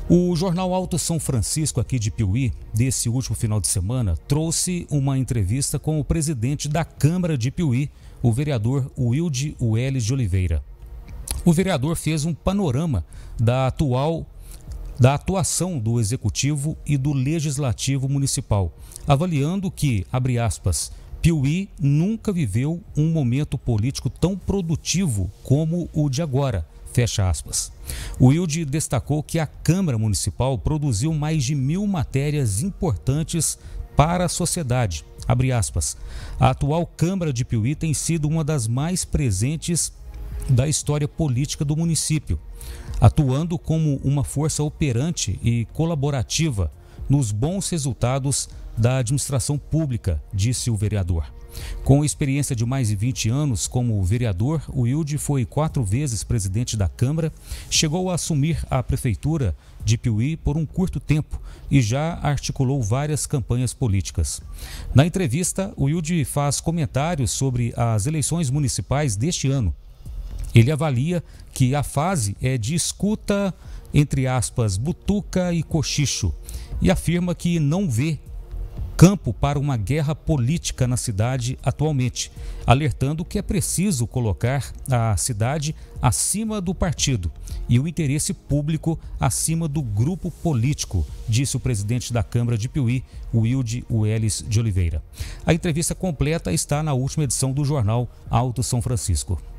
O jornal Alto São Francisco, aqui de Piuí, desse último final de semana, trouxe uma entrevista com o presidente da Câmara de Piuí, o vereador Wilde Welles de Oliveira. O vereador fez um panorama da atuação do Executivo e do Legislativo Municipal, avaliando que, abre aspas, Piuí nunca viveu um momento político tão produtivo como o de agora, fecha aspas. O Wilde destacou que a Câmara Municipal produziu mais de 1000 matérias importantes para a sociedade, abre aspas. A atual Câmara de Piuí tem sido uma das mais presentes da história política do município, atuando como uma força operante e colaborativa nos bons resultados da administração pública, disse o vereador. Com experiência de mais de 20 anos como vereador, o Wilde foi 4 vezes presidente da Câmara, chegou a assumir a prefeitura de Piuí por um curto tempo e já articulou várias campanhas políticas. Na entrevista, o Wilde faz comentários sobre as eleições municipais deste ano. Ele avalia que a fase é de escuta, entre aspas, butuca e cochicho, e afirma que não vê campo para uma guerra política na cidade atualmente, alertando que é preciso colocar a cidade acima do partido e o interesse público acima do grupo político, disse o presidente da Câmara de Piuí, Wilde Welles de Oliveira. A entrevista completa está na última edição do jornal Alto São Francisco.